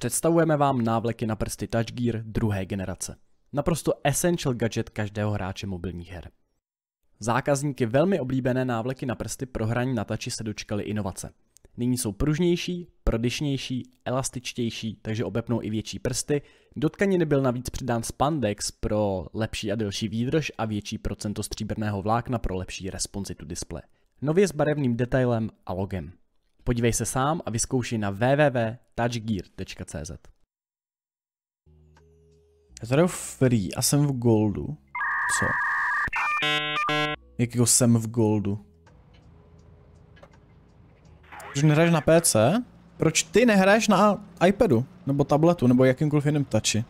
Představujeme vám návleky na prsty Touch Gear druhé generace. Naprosto essential gadget každého hráče mobilních her. Zákazníky velmi oblíbené návleky na prsty pro hraní na tači se dočkaly inovace. Nyní jsou pružnější, prodyšnější, elastičtější, takže obepnou i větší prsty. Do tkaniny byl navíc přidán spandex pro lepší a delší výdrž a větší procento stříbrného vlákna pro lepší responsitu displeje. Nově s barevným detailem a logem. Podívej se sám a vyzkoušej na www.touchgear.cz. Já tady free a jsem v goldu. Co? Jakýho jsem v goldu? Proč nehraješ na PC? Proč ty nehraješ na iPadu? Nebo tabletu? Nebo jakýmkoliv jiném tači?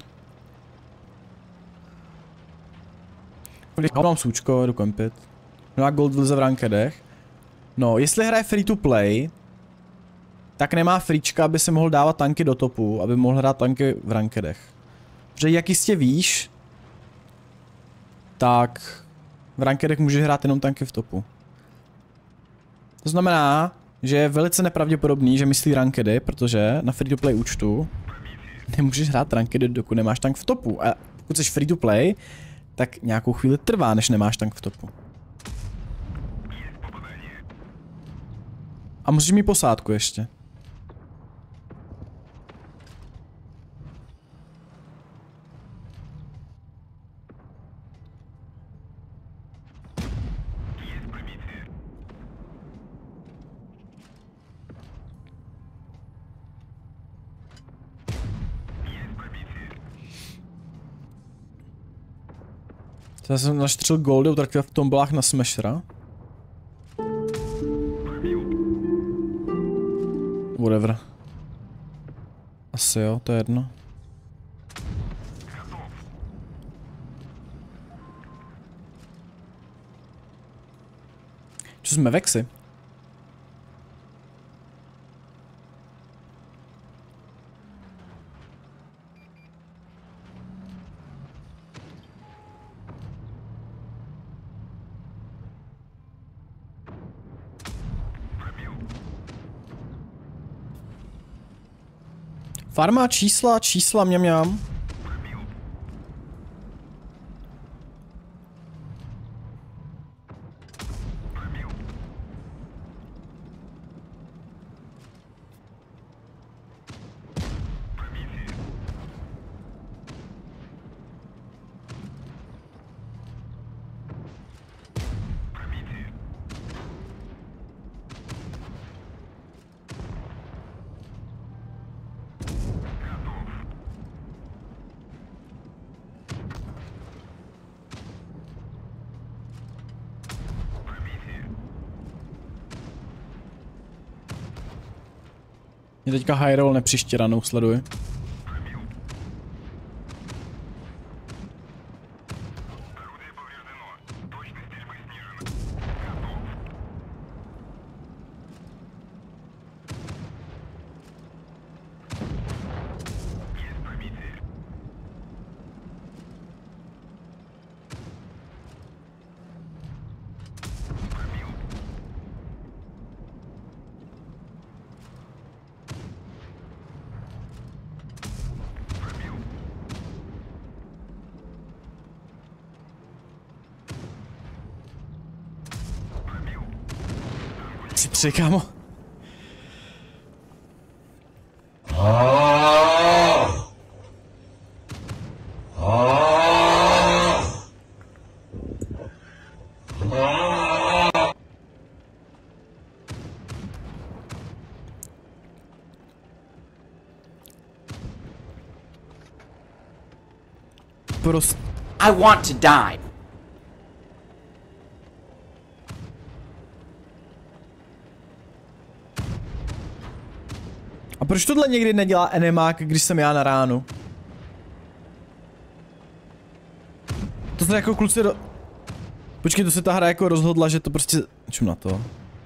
Mám sůčko, jdu kempit. Má gold v lize v rankedech. No, jestli hraje free to play, tak nemá freečka, aby si mohl dávat tanky do topu, aby mohl hrát tanky v rankedech. Protože jak jistě víš, tak v rankedech můžeš hrát jenom tanky v topu. To znamená, že je velice nepravděpodobný, že myslí rankedy, protože na free to play účtu nemůžeš hrát rankedy, dokud nemáš tank v topu. A pokud jsi free to play, tak nějakou chvíli trvá, než nemáš tank v topu. A musíš mít posádku ještě. Já jsem naštřel goldy, utratil v tombolách na smashera. Whatever. Asi jo, to je jedno. Co jsme vexy? Farma, čísla, mňam. Mě teďka high roll nepřištěranou sleduji. Tři, kámo. Prostě. I want to die. A proč tohle někdy nedělá enemák, když jsem já na ránu? To se jako kluci do... Počkej, to se ta hra jako rozhodla, že to prostě... Čum na to.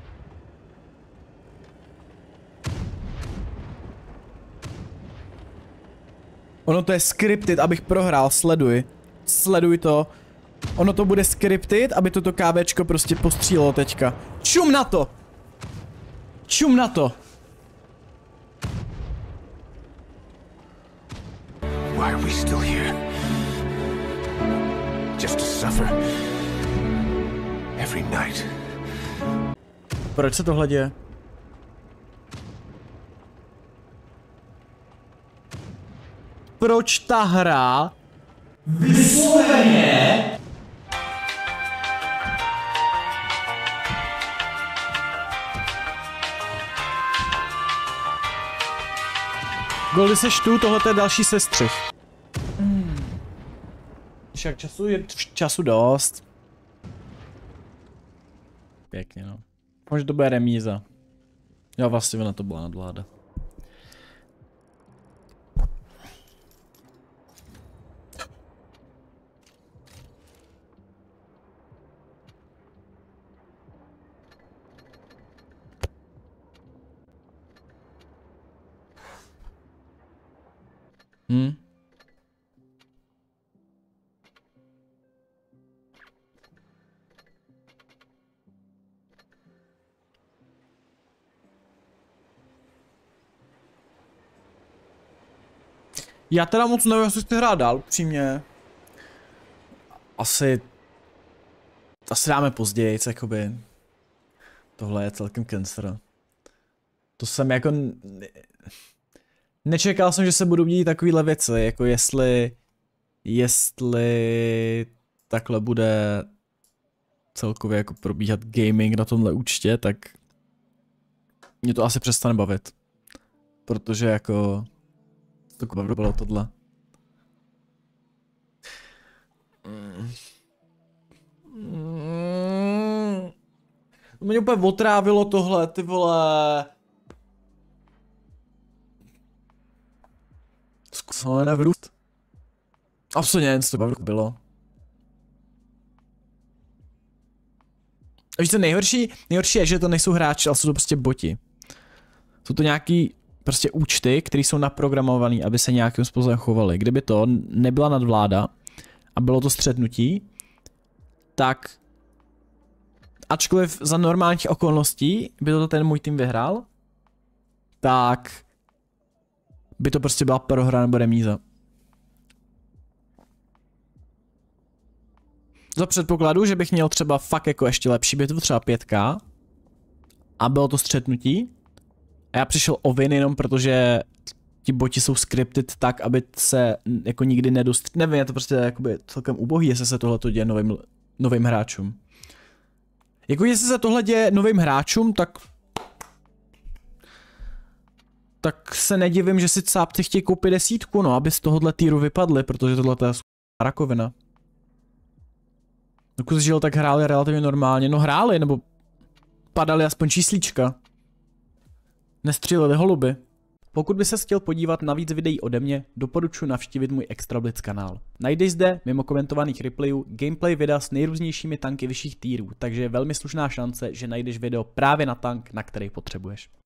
Ono to je scripted, abych prohrál, sleduj. Sleduj to. Ono to bude scripted, aby toto KBčko prostě postřílelo teďka. Čum na to! Čum na to! Why are we still here? Just to suffer every night. Proč se tohle děje? Proč ta hra vysloveně Goldy seš tu, tohle je další sestřih. Však času je času dost. Pěkně no. Možná to bude remíza. Já vlastně na to byla nadvláda. Já teda moc nevím, jestli chci hrát dál, upřímně. Asi dáme později, jakoby. Tohle je celkem cancer. To jsem jako... Nečekal jsem, že se budou dít takovýhle věci, jako jestli takhle bude celkově jako probíhat gaming na tomhle účtě, tak mě to asi přestane bavit. Protože jako... To bylo tohle. To mě úplně otrávilo tohle, ty vole. Zkusíme nevrůst. Absolutně nic to bylo. A víš co nejhorší je, že to nejsou hráči, ale jsou to prostě boti. Jsou to nějaký prostě účty, které jsou naprogramované, aby se nějakým způsobem chovaly. Kdyby to nebyla nadvláda a bylo to střetnutí, tak ačkoliv za normálních okolností by to ten můj tým vyhrál, tak by to prostě byla prohra nebo remíza. Za předpokladu, že bych měl třeba fakt jako ještě lepší bitvu, třeba 5K, a bylo to střetnutí, a já přišel o win jenom protože ti boti jsou scripted tak, aby se jako nikdy nevím, je to prostě jakoby celkem ubohý, jestli se tohle děje novým hráčům. Jako jestli se tohle děje novým hráčům, tak se nedivím, že si cápci chtějí koupit 10, no, aby z tohohle týru vypadly, protože tohle je rakovina. Dokud žil, tak hráli relativně normálně, no hráli, nebo padali aspoň číslíčka. Nestříleli holuby. Pokud by se chtěl podívat na víc videí ode mě, doporučuji navštívit můj Extra Blitz kanál. Najdeš zde, mimo komentovaných replayů, gameplay videa s nejrůznějšími tanky vyšších tírů, takže je velmi slušná šance, že najdeš video právě na tank, na který potřebuješ.